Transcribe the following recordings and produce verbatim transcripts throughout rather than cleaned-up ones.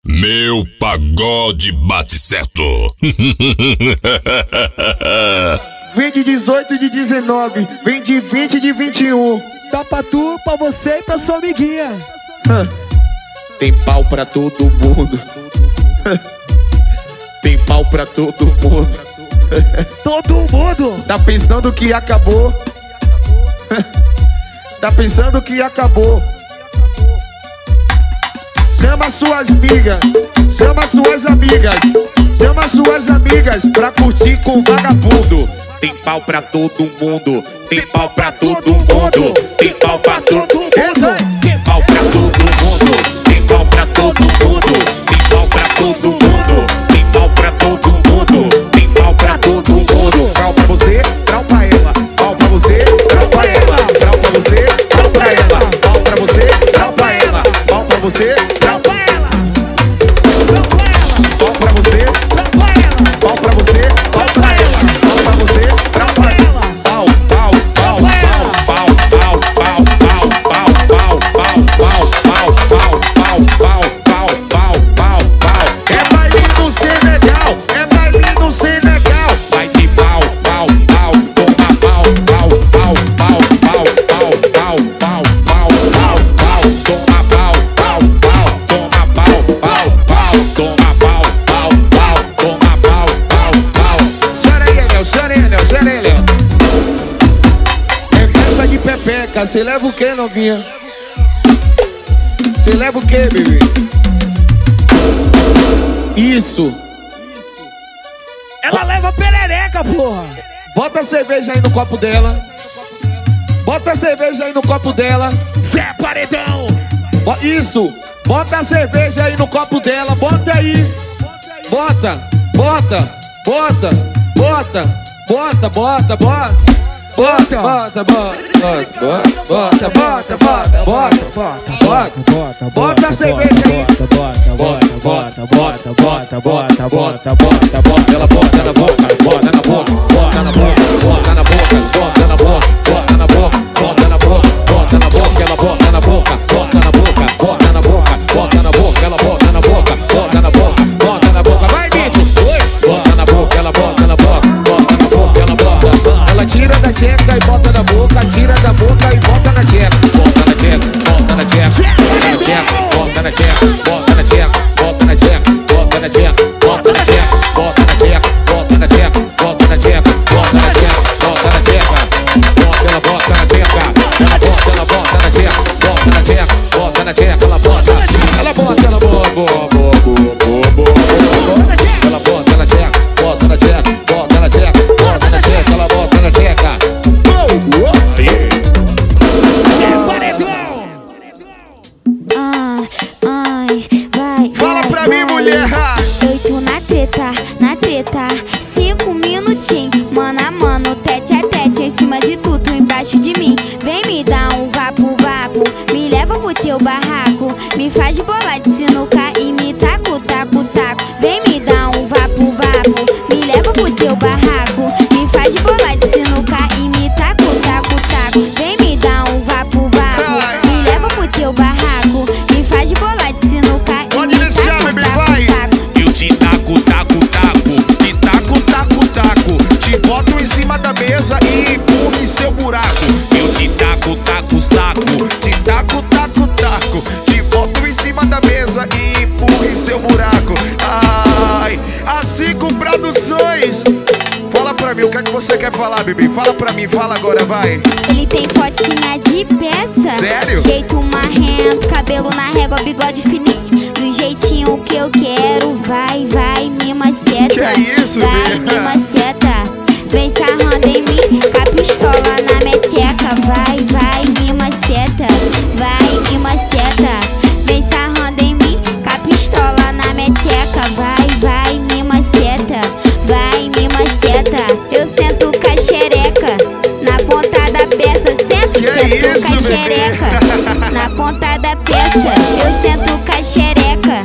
Meu pagode bate certo. Vem de dezoito, de dezenove, vem de vinte, de vinte e um. Dá pra tu, pra você e pra sua amiguinha. Tem pau pra todo mundo. Tem pau pra todo mundo. Todo mundo. Tá pensando que acabou? Tá pensando que acabou? Chama suas amigas, chama suas amigas, chama suas amigas pra curtir com vagabundo. Tem pau pra todo mundo, tem pau pra todo mundo, tem pau pra todo mundo, tem pau pra todo mundo, tem pau pra todo mundo, tem pau pra todo mundo, tem pau pra todo mundo, tem pau pra todo mundo. Pau pra você, pau pra ela, pau pra você, pau pra ela, pau pra você, pau pra ela, pau pra você, pau pra ela, pau pra você. Você leva o que, novinha? Você leva o que, bebê? Isso. Ela leva perereca, porra. Bota a cerveja aí no copo dela. Bota a cerveja aí no copo dela. Zé Paredão. Isso. Bota a cerveja aí no copo dela. Bota aí. Bota, bota, bota, bota, bota, bota, bota. Bota, bota, bota, bota, bota, bota, bota, bota, bota, bota a cerveja aí. Bota, bota, bota, bota, bota, bota, bota, bota, bota, ela bota na boca, bota na boca, bota na boca, bota na boca, bota na boca, bota na boca, bota na boca, bota na boca, ela bota na boca, bota na boca, bota na boca, bota na boca, ela bota na boca, bota na boca, bota na boca, vai Mito, bota na boca, ela bota na boca, bota na boca, ela bota, ela tira da tcheca e bota na boca, tira da boca e bota na tcheca, bota na tcheca, bota na tcheca, bota na tcheca, bota na tcheca, bota na tcheca, bota na tcheca, bota na tcheca, bota na tcheca, bota na tcheca, bota na tcheca, bota na tcheca, bota na tcheca, bota ela bota na tcheca, ela bota, ela bota na tcheca, bota na tcheca, bota na tcheca, ela bota, ela bota, ela bota, boa, boa, boa, boa, ela bota na tcheca, bota na tcheca, bota na tcheca, bota na tcheca, ela bota na tcheca. Fala pra mim, mulher! Eu tô na treta, na treta, cinco minutinhos, mano a mano, tete a tete, em cima de tudo, embaixo de mim. Vem me dar um vapo, vapo, me leva pro teu barraco, me faz bolar de sinuca e me taco, taco, taco. Vem me dar um vapo, vapo, me leva pro teu barraco, me faz bolar de sinuca e me taco, taco, taco. Vem me dar um vapo, vapo, me leva pro teu barraco, me faz bolar de sinuca e Pode me deixar, taco, bebê, taco, vai. taco. Eu te taco, taco, taco, te taco, taco, taco, te boto em cima da mesa e empurro em seu buraco. Eu te taco, taco, saco, te taco, taco, taco, te boto em cima da mesa e empurro em seu buraco. Ai, a Cinco Produções. Fala pra mim, o que é que você quer falar, bebê? Fala pra mim, fala agora, vai. Ele tem fotinha de peça. Sério? Jeito marrento, cabelo na régua, bigode fininho, do jeitinho que eu quero. Vai, vai, me maceta. Que é isso, vai, bebê? me maceta. Vem sarrando em mim, com a pistola na meteca. Vai, vai, me maceta. Vai, me maceta. Vem sarrando em mim, com a pistola na meteca. Vai, vai, me maceta. Vai, me maceta. Eu sento com a xereca na ponta da peça. Sento, Que sento isso, com a xereca na ponta da peça. Eu sento com a xereca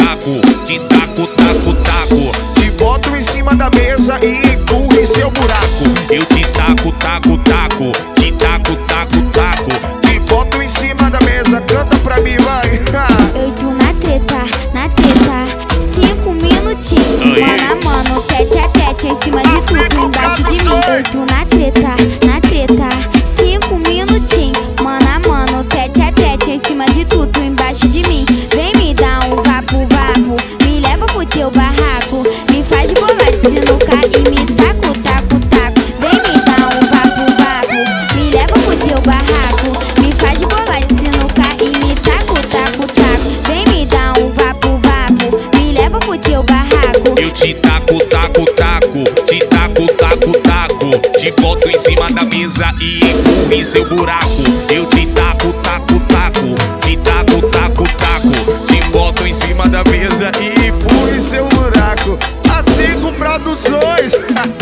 buraco. Te taco, taco, taco. Te boto em cima da mesa e empurro em seu buraco. Eu te taco, taco, taco. Te taco, taco, taco. Te boto em cima da mesa, canta pra mim, vai. Eu e tu na treta, na treta. Cinco minutinhos, mano a mano, tete a tete, em cima de tudo, embaixo de mim. Eu e tu na treta, na treta. Cinco minutinhos, mano a mano, tete a tete, em cima de tudo, embaixo de mim. Vem me dar um vapo, vapo, me leva pro teu barraco, me faz bolar de sinuca e me taco, taco, taco. Vem me dar um vapo, vapo, me leva pro teu barraco, me faz bolar de sinuca e me taco, taco, taco. Vem me dar um vapo, vapo, me leva pro teu barraco. Eu te taco, taco, taco. Te taco, taco, taco. Te boto em cima da mesa e empurro em seu buraco. Eu te taco, taco, taco. Te taco, taco, taco. Te boto em cima da mesa e empurro em seu buraco. A Cinco Produções.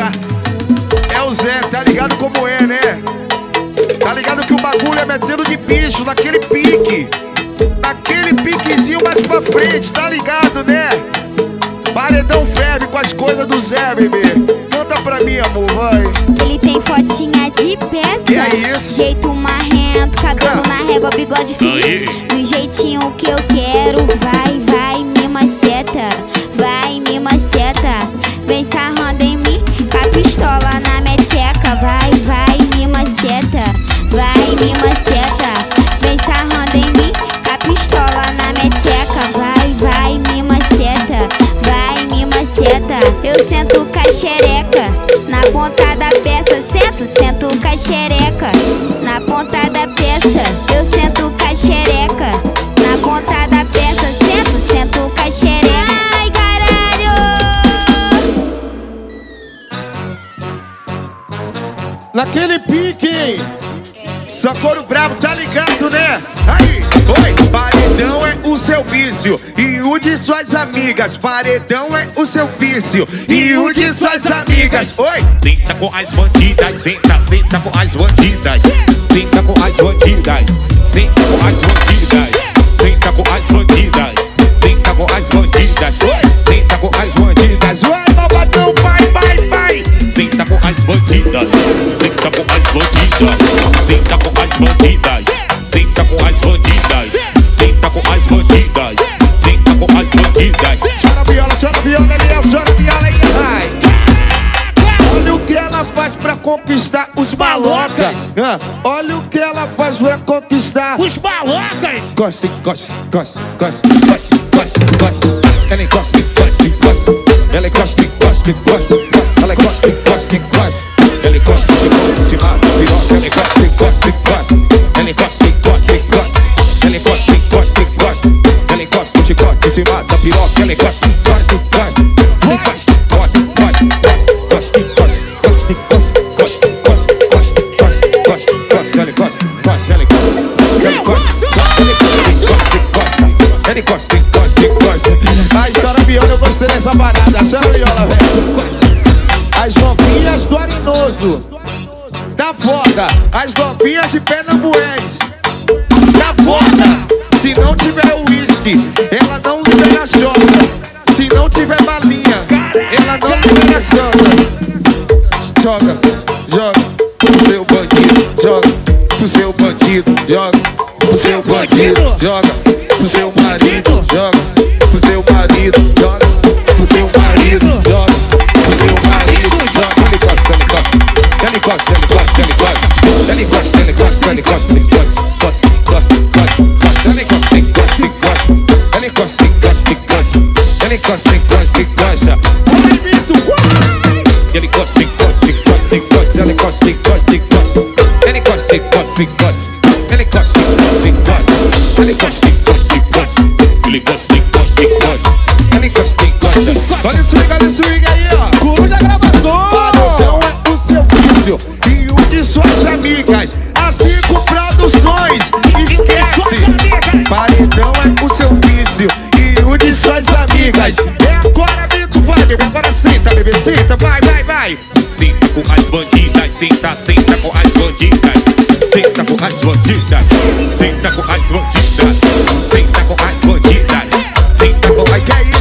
É o Zé, tá ligado como é, né? Tá ligado que o bagulho é metendo de bicho, naquele pique. Naquele piquezinho mais pra frente, tá ligado, né? Paredão ferve com as coisas do Zé, bebê. Conta pra mim, amor, vai. Ele tem fotinha de peça, que é isso? Jeito marrento, cabelo Ah. na régua, bigode fino. Aí. Do jeitinho que eu quero. Vai, vai, me maceta. Vai, me maceta. Vem sarrando em mim, com a pistola na meteca. Vai, vai, me maceta. Vai, me maceta. Vem sarrando em mim, com a pistola na meteca. Vai, vai, me maceta. Vai, me maceta. Eu sento com a xereca na ponta da peça. Sento, sento com a xereca na ponta da peça. Eu sento com a xereca na ponta da peça. Sento, sento com a xereca. Ai, caralho! Naquele pique, hein? Só couro bravo, tá ligado, né? Aí, oi, paredão é o seu vício e o de suas amigas. Paredão é o seu vício e o de suas amigas. Oi, senta com as bandidas, senta, senta com as bandidas. Senta com as bandidas, senta com as bandidas. Senta com as bandidas, senta com as bandidas. Oi, senta com as bandidas. Oi, malvadão, vai, vai, vai. Senta com as bandidas, senta com as bandidas. Senta com as bandidas, senta com as bandidas. Senta com as bandidas, senta com as bandidas. Chora viola, chora viola, Eliel, chora viola aí, vai. Olha o que ela faz pra conquistar os malocas. Ah, olha o que ela faz pra conquistar Os malocas! Gosta, encosta, encosta, encosta, encosta, encosta, encosta. Ela encosta, encosta, encosta. Ela encosta, encosta, encosta. Ela encosta, encosta, encosta. Ela encosta, encosta, se mata, piroca. Ela encosta, encosta, encosta. Ela encosta, encosta, encosta. Ela encosta, encosta, encosta. Ela encosta, encosta, se mata, piroca. Ela encosta, encosta, encosta. Ela encosta, encosta, encosta. Encosta, encosta, encosta, encosta, encosta, encosta, encosta, encosta. Ela encosta, encosta, ela encosta. Ela encosta, encosta, encosta. Ela encosta, encosta, encosta. Ai, chora viola, eu gostei dessa parada. Chora viola, velho. As novinhas do Arenoso, tá foda. As novinhas de Pernambués, tá foda. Se não tiver uísque, ela não libera choca. Se não tiver balinha, ela não libera choca. Joga, joga pro seu bandido, joga pro seu bandido, joga pro seu bandido, joga pro seu marido, joga pro seu marido, joga pro seu marido, joga pro seu marido, joga. Ele gosta, ele gosta, ele gosta, ele gosta, ele gosta, ele gosta, ele gosta, ele gosta, ele gosta, gosta, gosta, gosta, gosta. Ele gosta, ele gosta, ele gosta, ele gosta, ele gosta, ele gosta, ele gosta, ele gosta, ele gosta. Ele gosta, ele gosta, ele gosta, ele gosta, ele gosta, ele gosta, ele gosta. Ele gosta, ele gosta, ele gosta. Ele gosta, ele gosta, ele gosta. Ele gosta, ele gosta, ele gosta. Ele gosta, ele gosta, ele gosta. Ele gosta, ele gosta. Olha o swing, olha o swing aí, ó. Cuida gravador. Paredão é o seu vício e o de suas amigas. As Cinco Produções, esquece. Paredão é o seu vício e o de suas amigas. É agora, Bito, vai, bebê. Agora senta, bebê, senta, vai, vai, vai. Senta com as bandidas, senta, senta com as bandidas. Senta com as bandidas, senta com as bandidas. Senta com as bandidas, senta com as... Que é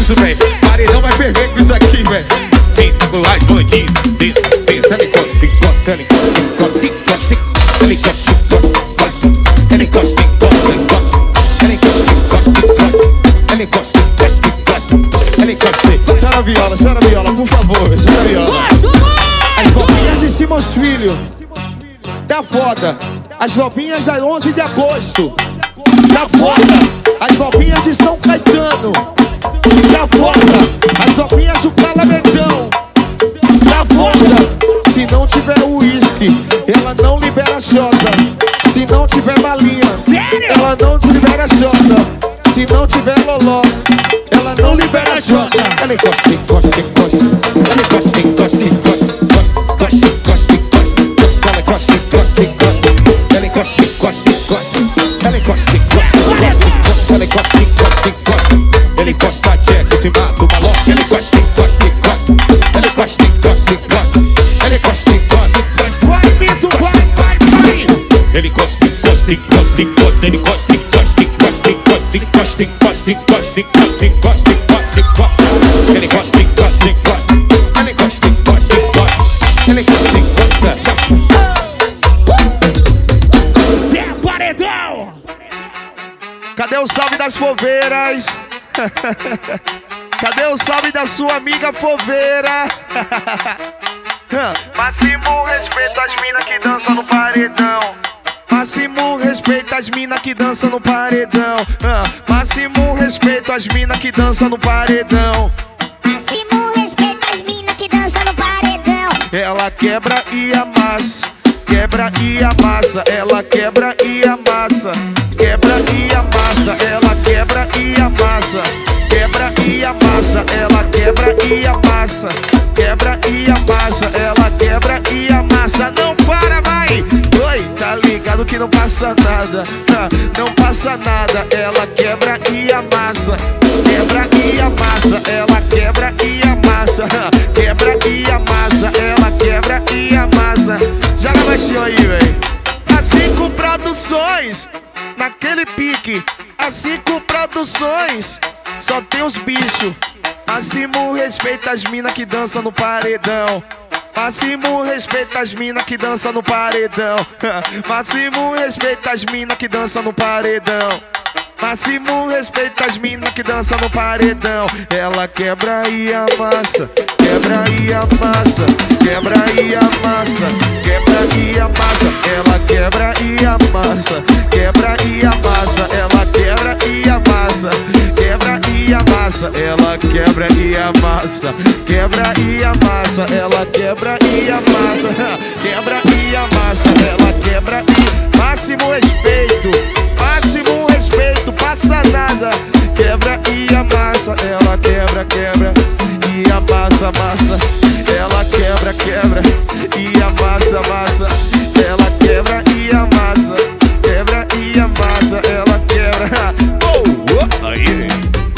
isso, velho. Paredão vai ferver com isso aqui, velho. Senta com as bandidas. Senta, ela encosta, encosta, ela encosta, encosta, encosta. Ela encosta, encosta, encosta. Ela encosta, encosta, encosta. Ela encosta, encosta, encosta. Ela encosta, encosta, encosta. Ela encosta. Chora a viola, chora a viola, por favor. Chora a viola. As copinhas de Simões Filho. Tá foda. As novinhas da onze de agosto. Tá foda. As novinhas de São Caetano. Tá foda. As novinhas do Calamendão. Tá foda. Se não tiver uísque, ela não libera xota. Se não tiver balinha, ela não libera xota. Se não tiver loló, ela não libera xota. Ela encosta, encosta, encosta. Ela encosta, encosta, encosta. Encosta, encosta, encosta. Ela encosta, encosta, encosta. Ela encosta, encosta, encosta. Ela encosta, encosta, encosta. Ela encosta, encosta, encosta. Ele encosta a tcheca em cima do maloca. Ele encosta, encosta, encosta. Ele encosta, encosta, encosta. Ele encosta, encosta, encosta. Vai, Mito, vai, vai, vai. Ele encosta, encosta, encosta, encosta. Ele encosta, encosta, encosta, encosta. Encosta, encosta, encosta, encosta, encosta, encosta, encosta. Ele encosta, encosta, encosta. Ele encosta, encosta, encosta. Ele encosta, encosta. É paredão! Cadê o salve das foveiras? Cadê o salve da sua amiga foveira? Máximo respeito às minas que dançam no paredão. Máximo respeito às minas que dançam no paredão. Máximo respeito às minas que dançam no paredão. Máximo respeito às minas que dançam no paredão. Ela quebra e amassa, quebra e amassa. Ela quebra e amassa, quebra e amassa. Ela quebra e amassa, quebra e amassa. Ela quebra e amassa, quebra e amassa. Ela quebra e amassa. Não para, vai! Oi, tá ligado que não passa nada, tá? Não passa nada. Ela quebra e amassa, quebra e amassa. Ela quebra e amassa, quebra e amassa. Ela quebra e amassa. Joga baixinho aí, véi. A cinco Produções, naquele pique. A cinco Produções, só tem os bichos. Máximo respeito às minas que dançam no paredão. Máximo respeito às minas que dançam no paredão. Máximo respeito às minas que dançam no paredão. Máximo respeito às minas que dançam no paredão. Ela quebra e amassa, quebra e amassa, quebra e amassa, quebra e amassa. Ela quebra e amassa, quebra e amassa. Ela quebra e amassa, quebra e amassa. Ela quebra e amassa, quebra e amassa. Ela quebra e amassa, quebra e amassa. Ela quebra e máximo respeito, máximo respeito, passa nada. Quebra e amassa. Ela quebra, quebra e amassa, massa. Ela quebra, quebra e amassa, massa. Ela quebra e amassa, quebra e amassa. Ela quebra. Oh, oh. Aí.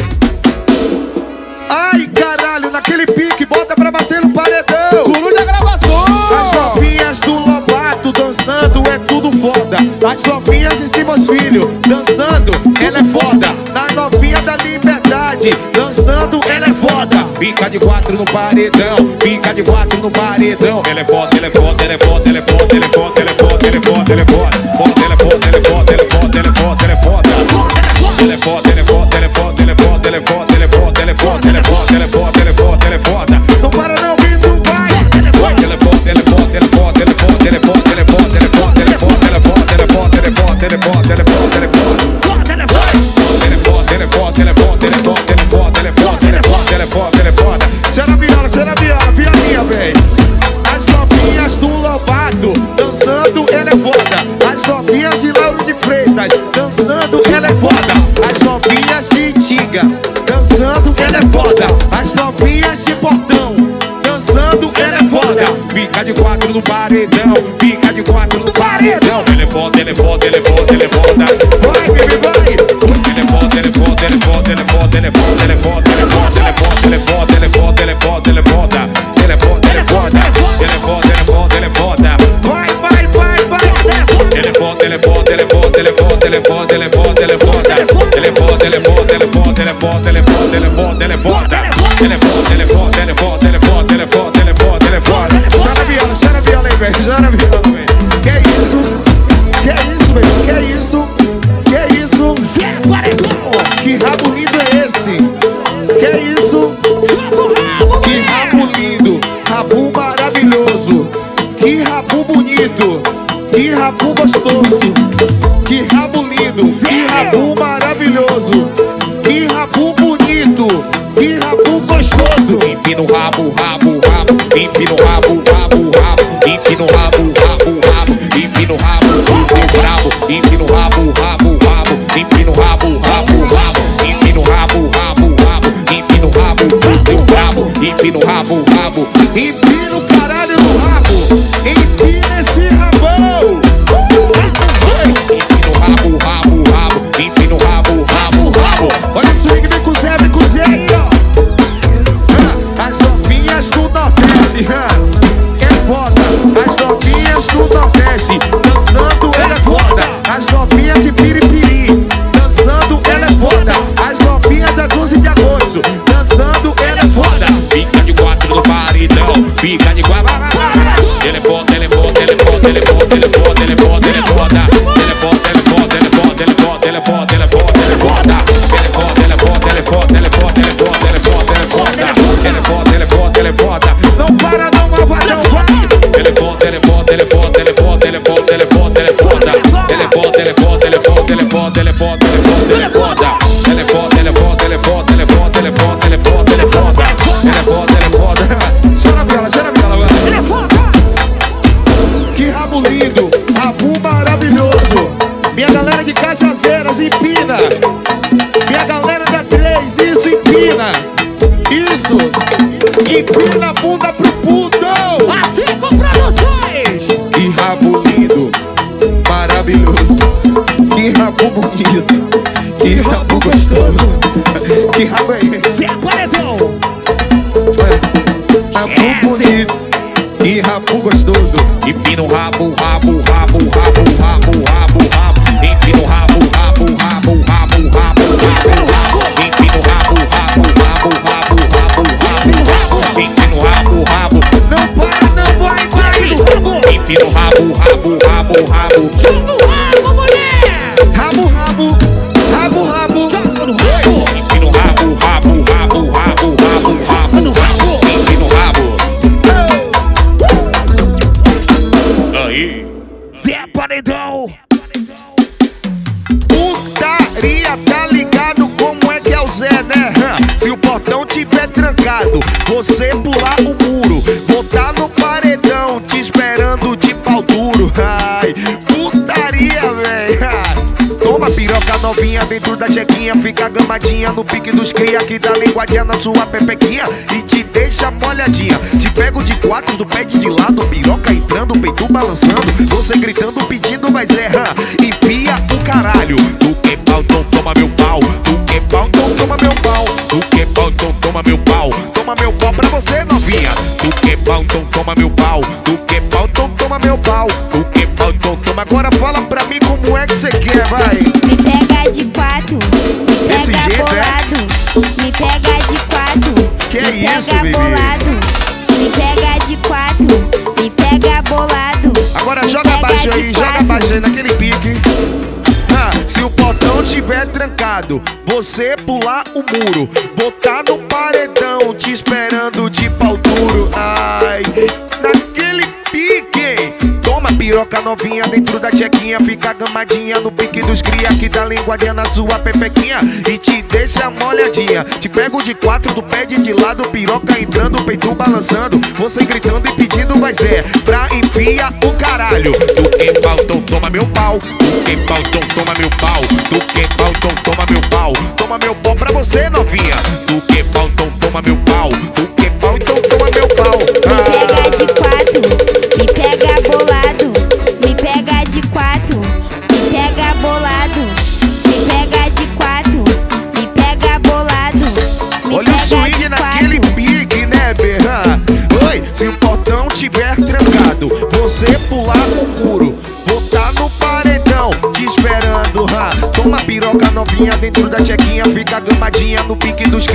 Ai, caralho, naquele pique, bota pra bater no paredão. Guru da gravação! As novinhas do Lobato dançando é tudo foda. As novinhas de Simões Filho dançando, ela é foda. Na novinha da Liberdade dançando, ela é foda. Fica de quatro no paredão, fica de quatro no paredão. Ela é foda, ela é foda, ela é foda, ela é foda, ela é foda, ela é foda, ela é foda, ela é foda, ela é foda, ela é foda, ela é foda, ela é foda, ela é foda. Ela é foda, ela é foda, ela é foda, ela é foda, ela é foda, ela é foda, ela é foda, ela é foda, ela é foda, ela é foda, ela é foda. Não para não, Vitor, vai! Ela é foda, ela é foda, ela é foda, ela é foda, ela é foda, ela é foda, ela é foda, ela é foda, ela é foda, ela é foda, ela é foda, ela é foda, ela é foda, ela é foda. Ela é foda, ela é foda, ela é foda, ela é foda, ela é foda, ela é foda, ela é foda, ela é foda, ela é foda. Será viola, será viola, violinha, véi. As novinhas do Lobato dançando, ela é foda. As novinhas de Lauro de Freitas dançando, ela é foda. As novinhas de Tiga dançando, ela é foda. As novinhas de Portão dançando, ela é foda. Fica de quatro no paredão, fica de quatro no paredão. Ela é foda, ela é foda, ela é foda, ela é foda. Vai, baby, vai. Ela é foda, ela é foda, ela é foda, ela é foda, ela é foda, ela é foda, ela é foda, ela é foda, ela é foda, ela é foda, ela é foda, ela é foda. Ela é foda, ela é foda, ela é foda, ela é foda, ela é foda. Vai, vai, vai, vai. Ela é foda, ela é foda, ela é foda, ela é foda, ela é foda, ela é foda, ela é foda. Ela é foda, ela é foda, ela é foda, ela é foda, ela é foda, ela é foda, ela é foda. foda, ela é foda, ela é foda, ela é foda, ela é foda, ela é foda, ela é foda, ela é foda. Chora viola, chora viola aí, velho, chora viola, velho. Que é isso? Que é isso, velho? Que é isso? Que é isso? Que rabo lindo é esse? Que é isso? Que rabo lindo, rabo maravilhoso. Que rabo bonito, que rabo gostoso. Que rabo lindo, que rabo maravilhoso. Que rabo bonito, que rabo gostoso. Empina o rabo, rabo, rabo. Empina o rabo, rabo, rabo. Empina o rabo, rabo, rabo. Empina o rabo, o seu brabo. Empina o rabo, rabo, rabo. Empina o rabo, rabo, rabo. Empina o rabo, rabo, rabo. Empina o rabo, o seu brabo. Empina o rabo, rabo. Empina o caralho do rabo. Empina esse rabão. Empina o rabo, rabo, rabo. Empina o rabo, rabo, rabo. Olha o swing, vem com o Zé, vem com o Zé aí, ó. As novinhas do Nordeste, é foda. As novinhas do Nordeste, dançando ela é foda. As novinhas de Piripiri, dançando ela é foda. As novinhas das onze de agosto, dançando ela é foda. Fica de quatro no paredão, fica de quatro. Ela é foda, ela é foda, ela é foda, ela é foda, ela é foda, ela é foda, ela é foda. Ela é foda, ela é foda, ela é foda, ela é foda, ela é foda, ela é foda, ela é foda. Ela é foda, ela é foda, ela é foda, ela é foda, ela é foda, ela é foda, ela é foda. Ela é foda, ela é foda, ela é foda. Não para, não vai, não vai. Ela é foda, ela é foda, ela é foda, ela é foda, ela é foda, ela é foda, ela é foda. Ela é foda, ela é foda, ela é foda, ela é foda, ela é foda, ela é foda, ela é foda. Ela é foda, ela é foda, ela é foda, ela é foda, ela é foda, ela é foda, ela é foda. Ela é foda, ela é foda. Chora a viola, chora a viola, velho. Que rabo lindo, rabo maravilhoso. Minha galera de Cajazeiras, empina. Minha galera da três, isso, empina. Isso, empina a bunda pro puto. Assim com produções. Que rabo lindo, maravilhoso. Que rabo bonito, que rabo gostoso. Que rabo é esse? Zé Paredão. Rabo bonito, que rabo gostoso. Empina o rabo, rabo, rabo, rabo, rabo, rabo, rabo. Empina o rabo, rabo, rabo, rabo, rabo, rabo. Empina o rabo, rabo, rabo, rabo, rabo, rabo. Empina o rabo, rabo. Não para, não vai, vai. Empina o rabo, rabo, rabo, rabo. Joga o rabo, mulher. Rabo, rabo, rabo, rabo. Joga no rabo. Empina o rabo, rabo, rabo, rabo, rabo, rabo. No rabo. Empina o rabo. Aí. Zé Paredão. Putaria, tá ligado como é que é o Zé, né? Se o portão tiver trancado, você pular o muro, botar no paredão, te esperando de pau duro. Ai, putaria, véi. Toma piroca novinha dentro da chequinha, fica gamadinha no pique dos cria que dá linguadinha na sua pepequinha e te deixa molhadinha. Te pego de quatro, do pé de lado, piroca entrando, peito balançando, você gritando, pedindo, mas erra. Enfia o caralho. Tu que pau, então toma meu pau. Tu que pau, então toma meu pau. Tu que pau, então toma meu pau. Toma meu pau pra você, novinha. Tu que pau, então toma meu pau. Tu que pau, então toma meu pau. Tu que pau, então toma. Agora fala pra mim como é que você quer, vai. Me pega de quatro, me Desse pega jeito, bolado. Me pega de quatro, Que me é isso, pega bebê? bolado. Me pega de quatro, me pega bolado. Agora joga Pega abaixo de aí, joga quatro. abaixo aí naquele pique. Ah, se o portão tiver trancado, você pular o muro, botar no paredão, te esperando de pau duro. Ai, naquele pique. Toma piroca novinha dentro da chequinha, fica gamadinha no pique dos cria que dá linguadinha na sua pepequinha e te deixa molhadinha. Te pego de quatro, do pé de lado, piroca entrando, peito balançando, você gritando e pedindo, mas é pra enfia o caralho. Tu que pau, então toma meu pau. Tu que pau, então toma meu pau. Tu que pau, então toma meu pau. Toma meu pau pra você, novinha. Tu que pau, então toma meu pau. Tu que pau, então toma meu pau. Me pega de quatro, me pega bolado. Me pega de quatro, me pega bolado. Me pega de quatro, me pega bolado. Me Olha o pega swing de naquele quatro. pique, né, berra? Oi, se o portão tiver trancado, você pular o muro, botar no paredão, te esperando, ha. Toma piroca novinha dentro da chequinha, fica gamadinha no pique dos cria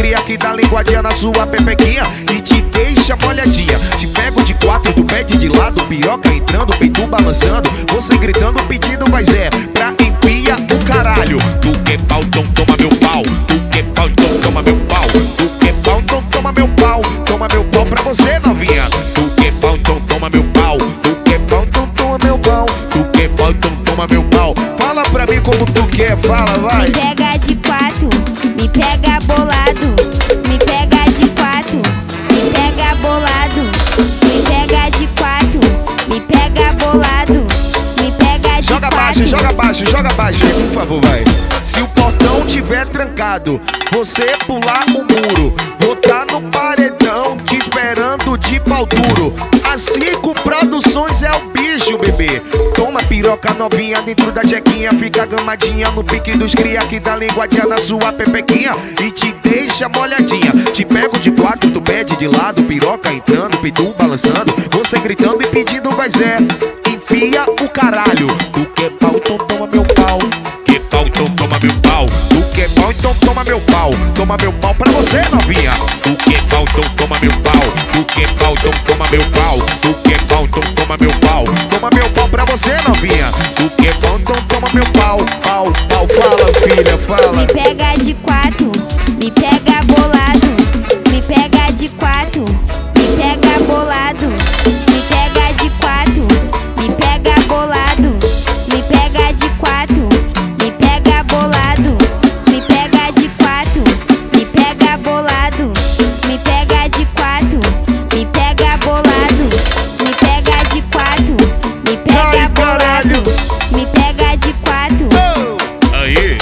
cria que dá linguadinha na sua pepequinha e te deixa molhadinha. Te pego de quatro, tu pede de lado, piroca entrando, peito balançando, você gritando, pedindo mas é pra enfia o caralho. Tu quer pau, então toma meu pau. Tu quer pau, então toma meu pau. Tu quer pau, então toma meu pau. Toma meu pau pra você, novinha. Tu quer pau, então toma meu pau. Tu quer pau, então toma meu pau. Tu quer pau, então toma meu pau. Fala pra mim como tu quer, fala, vai. Me pega de quatro, me pega bolado. Me pega de quatro, me pega bolado. Me pega de quatro, me pega bolado. Me pega de Joga quatro. baixo, joga baixo, joga baixo, por favor, vai. Se o portão tiver trancado, você pular o muro, vou tá no paredão te esperando de pau duro. A Cinco Produções é o bicho, bebê. Toma piroca novinha dentro da jequinha, fica gamadinha no pique dos cria que dá linguadinha na sua pepequinha e te deixa molhadinha. Te pego de quatro, tu pede de lado, piroca entrando, peito balançando, você gritando e pedindo mas é enfia o caralho. Tu quer pau, então toma meu pau. Quer pau, então toma meu pau. Tu quer pau, então toma meu pau. Toma meu pau pra você, novinha. Tu quer pau, então toma meu pau. Tu quer pau, então toma meu pau. Tu quer pau, então toma meu pau. Toma meu pau pra você, novinha. Tu quer pau, então toma meu pau. Pau, pau, fala, filha, fala. Me pega de quatro, me pega bolado. Me pega de quatro, me pega bolado. Me pega de quatro, me pega bolado. Me pega de quatro, me pega bolado. Me pega de quatro, me pega bolado. Me pega de quatro, me pega bolado. Me pega de quatro, me pega bolado. Me pega de quatro. Aí.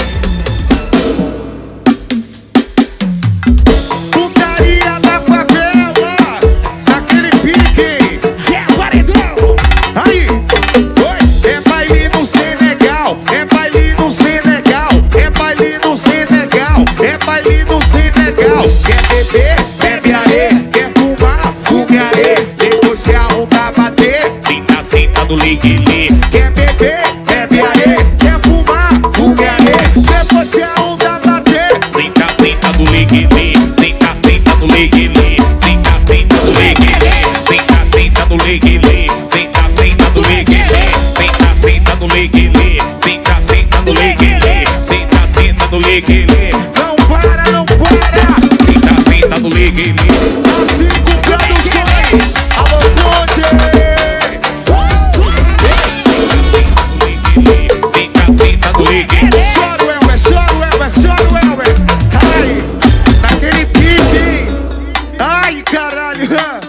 Putaria da favela, naquele pique. Aí, oi, é baile no Senegal, é baile no Senegal, é baile no Senegal, é baile no Senegal. Quer beber, bebe areia, quer fumar, fume areia. Depois que a onda bater, senta, senta no ligue-lhe. Quer beber, bebe areia, quer fumar, fume areia. Depois que a onda bater, senta, senta no ligue-lhe. Senta, senta no ligue-lhe. Senta, senta no ligue-lhe. Senta, senta no ligue-lhe. Senta, senta no ligue-lhe. Senta, senta no ligue-lhe. Senta, senta no ligue-lhe. Senta, senta no ligue-lhe. Não para, não para. Senta, senta no ligue-lhe. A Cinco Produções. Alô, Conte. Senta, senta no ligue-lhe. Chora o Elber, chora o Elber, chora o Elber. Ai, naquele pique. Ai, caralho.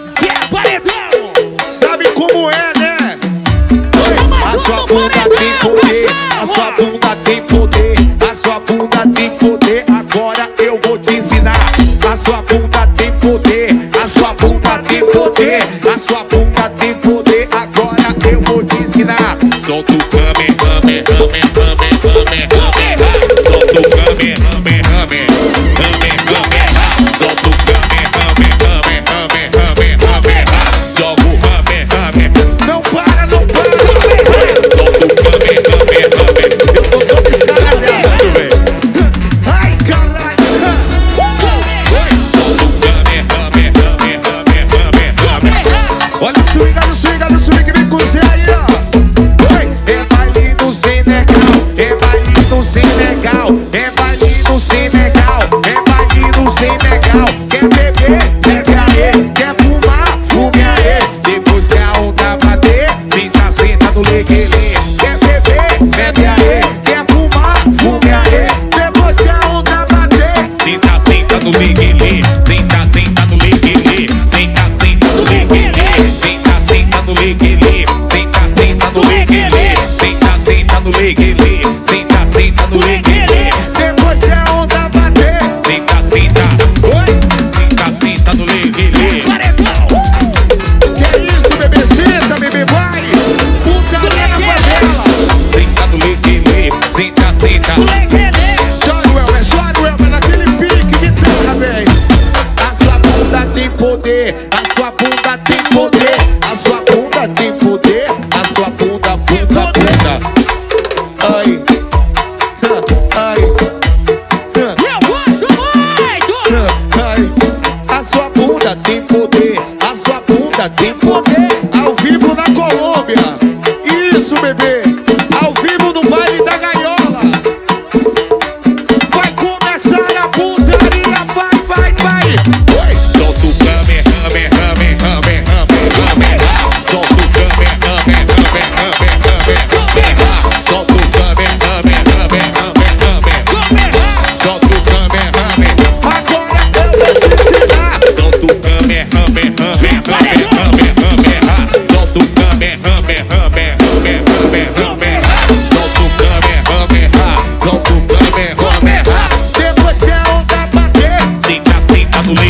Sabe como é, né? A sua bunda tem poder, a sua bunda tem poder, a sua bunda tem poder, agora eu vou te ensinar. A sua bunda tem poder, a sua bunda tem poder, a sua bunda tem poder, agora eu vou te ensinar. Solta o came, came, came, came, came, came. Solta o came, came, came, came, came. Solta o came, came, came, came, came, came. Joga o came, came. Não para, não para. Solta o came, came, came. Eu tô todo escaralhado, velho. Ai, caralho. Solta o came, came, came, came, came, came. Olha o swing, olha o swing, olha o swing que vem com você aí, ó. É baile no Senegal, é baile no Senegal, é baile no Senegal, é baile no Senegal. Quer beber, bebe areia, quer fumar, fume areia. Depois que a onda bater, senta, senta no leguele. Quer beber, bebe areia, quer fumar, fume areia. Depois que a onda bater, senta, senta no leguele. Senta, senta no leguele. Senta, senta no leguele. Senta, senta no leguele. Senta, senta no leguele. Senta, senta no leguele. Senta, senta no leguele. Depois que a onda bater, senta, senta. Oi? Senta, senta no leguele. Que isso, bebê? Senta, bebê, vai. Putaria na favela. Senta no leguele. Senta, senta. Chora o Elber, chora o Elber naquele pique de terra, véi. A sua bunda tem poder, a sua bunda tem poder, a sua bunda tem poder, a sua bunda, bunda, bunda. Ai, ai, Eu gosto muito!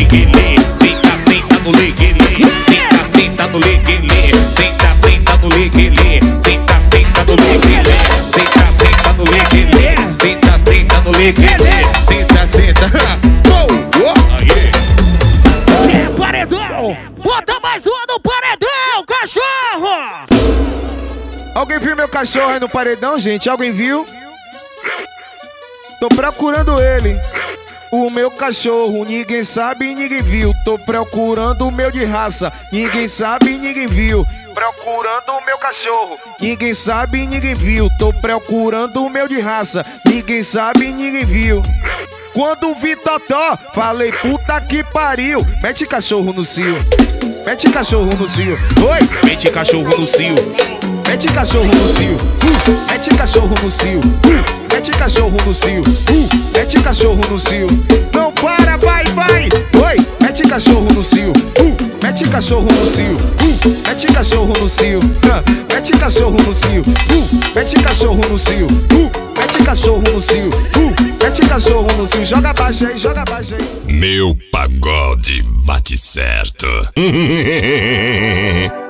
leguele, senta, senta no leguele, senta, senta no leguele, senta, senta no leguele, senta, senta no leguele, senta, senta no leguele, senta, senta no leguele, senta, senta. É paredão! Bota mais uma no paredão, cachorro! Alguém viu meu cachorro aí no paredão, gente? Alguém viu? Tô procurando ele. O meu cachorro, ninguém sabe, ninguém viu. Tô procurando o meu de raça, ninguém sabe, ninguém viu. Procurando o meu cachorro, ninguém sabe, ninguém viu. Tô procurando o meu de raça, ninguém sabe, ninguém viu. Quando vi Totó, falei puta que pariu. Mete cachorro no cio, mete cachorro no cio. Oi, mete cachorro no cio, mete cachorro no cio, uh, mete cachorro no cio, uh, mete cachorro no cio, uh, mete cachorro no cio. Não para, vai, vai. Oi, mete cachorro no cio, uh, mete cachorro no cio, uh, mete cachorro no cio, uh, mete cachorro no cio, uh, mete cachorro no cio, uh, mete cachorro no cio, uh, mete cachorro no cio. Joga baixo aí, joga baixo aí. Meu pagode bate certo.